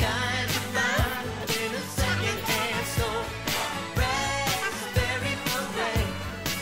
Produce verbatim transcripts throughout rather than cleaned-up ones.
kind you find in a second-hand store. Raspberry beret.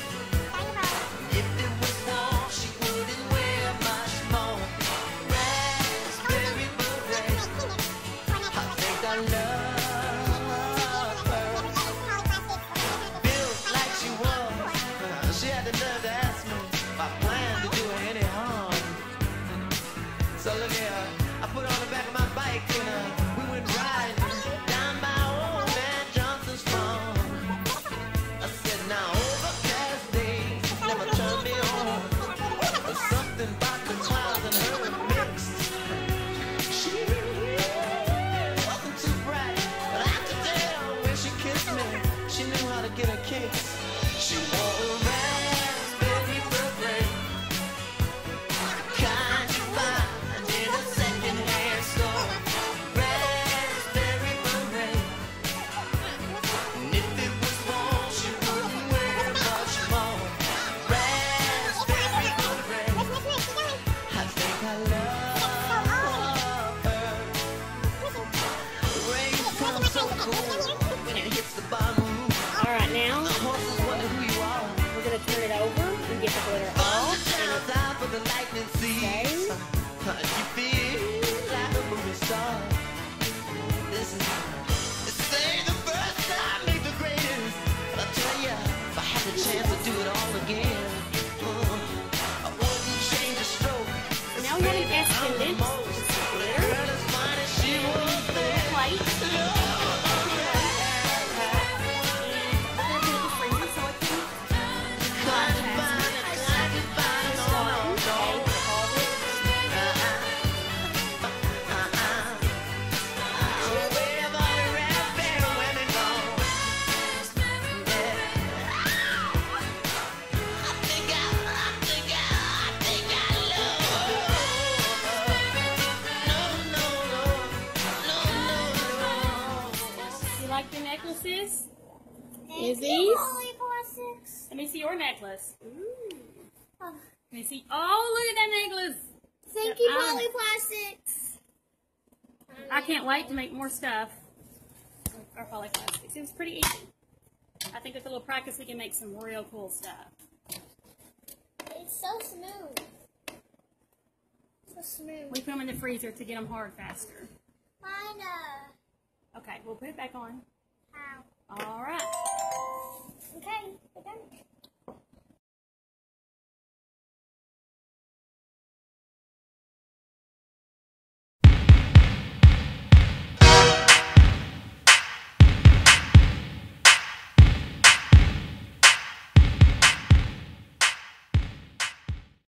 If it was warm, she wouldn't wear much more. Raspberry beret. I think I love her. Built like she was, she had the nerve to ask me if I planned to do her any harm. So look here, I put on the back of my bike and uh, we went riding down by old man Johnson's farm. I said, now overcast days never turn me on. There's something about the clouds and her mixed. She wasn't too bright, but I could tell when she kissed me, she knew how to get a kiss. She wore a raspberry beret, kind you find in a second-hand store. Raspberry beret. And if it was warm, she wouldn't wear much more. Raspberry beret. I think I love her. The rain comes so cool when it hits the bottom roof. All right, now The horses wonder who you are. we're going to turn it over and get the glitter off. Shines out for the lightning seeds. You feel like a movie star. This is this ain't the first time, ain't the greatest. But I tell ya, if I had the chance to do it all again, uh, I wouldn't change a stroke. Now we want to add I'm the condense most. glitter. Girl as fine as she was there. Plate. And we're going to put it in the freezer so it can dry Kind of fine, faster. kind of fine, no, no, no. You like your necklaces? Thank Is you, these? Molly Plastics. Let me see your necklace. Oh, Let me see. Oh, look at that necklace. thank you, Um, Molly Plastics. I can't wait to make more stuff. Or polyplastics. It was pretty easy. I think with a little practice we can make some real cool stuff. It's so smooth. So smooth. We put them in the freezer to get them hard faster. I know. Okay, we'll put it back on. How? All right. Okay, we're done.